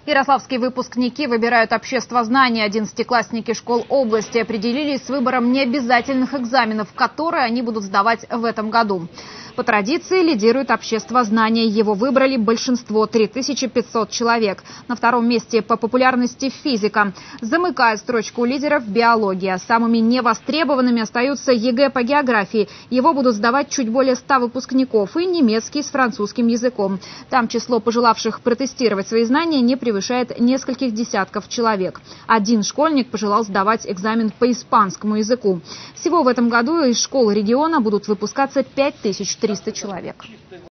Ярославские выпускники выбирают обществознание. 11-классники школ области определились с выбором необязательных экзаменов, которые они будут сдавать в этом году. По традиции лидирует обществознание. Его выбрали большинство – 3500 человек. На втором месте по популярности физика. Замыкает строчку лидеров биология. Самыми невостребованными остаются ЕГЭ по географии. Его будут сдавать чуть более 100 выпускников. И немецкий с французским языком. Там число пожелавших протестировать свои знания не превышает нескольких десятков человек. Один школьник пожелал сдавать экзамен по испанскому языку. Всего в этом году из школ региона будут выпускаться 5300 человек.